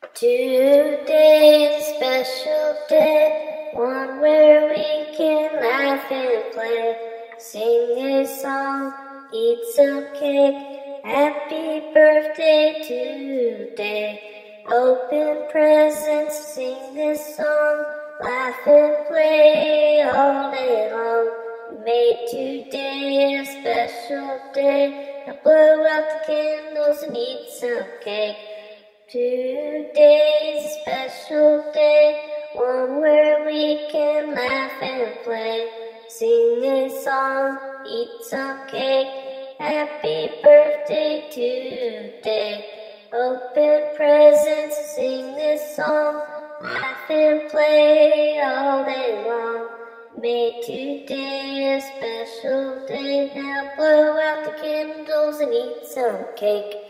Today is a special day, one where we can laugh and play, sing a song, eat some cake. Happy birthday today. Open presents, sing this song, laugh and play all day long. We made today a special day. Now blow out the candles and eat some cake. Today's a special day, one where we can laugh and play, sing a song, eat some cake. Happy birthday today. Open presents, sing this song, laugh and play all day long. Made today a special day. Now blow out the candles and eat some cake.